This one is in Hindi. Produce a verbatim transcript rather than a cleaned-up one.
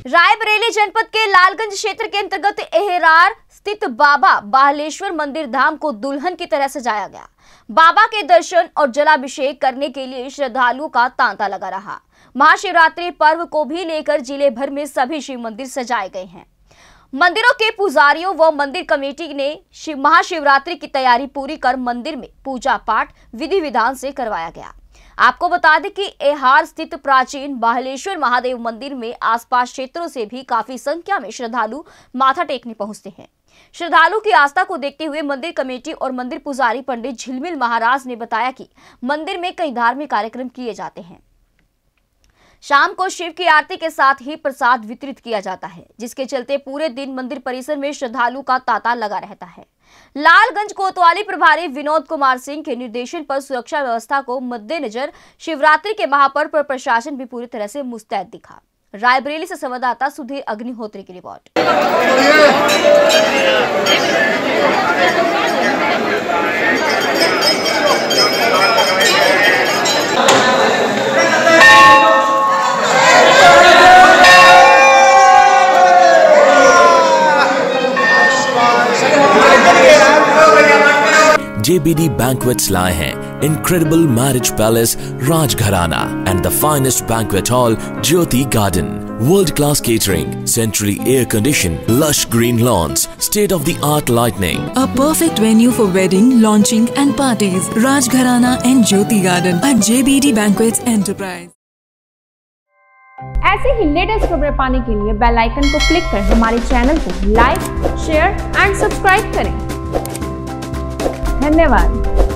रायबरेली जनपद के लालगंज क्षेत्र के अंतर्गत एहरार स्थित बाबा बाहलेश्वर मंदिर धाम को दुल्हन की तरह सजाया गया। बाबा के दर्शन और जलाभिषेक करने के लिए श्रद्धालुओं का तांता लगा रहा। महाशिवरात्रि पर्व को भी लेकर जिले भर में सभी शिव मंदिर सजाए गए हैं। मंदिरों के पुजारियों व मंदिर कमेटी ने शिव महाशिवरात्रि की तैयारी पूरी कर मंदिर में पूजा पाठ विधि विधान से करवाया गया। आपको बता दें कि एहार स्थित प्राचीन बाहलेश्वर महादेव मंदिर में आसपास क्षेत्रों से भी काफी संख्या में श्रद्धालु माथा टेकने पहुंचते हैं। श्रद्धालु की आस्था को देखते हुए मंदिर कमेटी और मंदिर पुजारी पंडित झिलमिल महाराज ने बताया कि मंदिर में कई धार्मिक कार्यक्रम किए जाते हैं। शाम को शिव की आरती के साथ ही प्रसाद वितरित किया जाता है, जिसके चलते पूरे दिन मंदिर परिसर में श्रद्धालु का तांता लगा रहता है। लालगंज कोतवाली प्रभारी विनोद कुमार सिंह के निर्देशन पर सुरक्षा व्यवस्था को मद्देनजर शिवरात्रि के महापर्व पर प्रशासन भी पूरी तरह से मुस्तैद दिखा। रायबरेली से संवाददाता सुधीर अग्निहोत्री की report. J B D Banquets लाए हैं Incredible Marriage Palace Rajgharana and the finest banquet hall Jyoti Garden. World-class catering, centrally air-conditioned, lush green lawns, state-of-the-art lighting. A perfect venue for wedding, launching and parties. Rajgharana and Jyoti Garden at J B D Banquets Enterprise. ऐसे ही लेटेस्ट खबरें पाने के लिए बेल आइकन को क्लिक कर हमारे चैनल को लाइक, शेयर एंड सब्सक्राइब करें। धन्यवाद।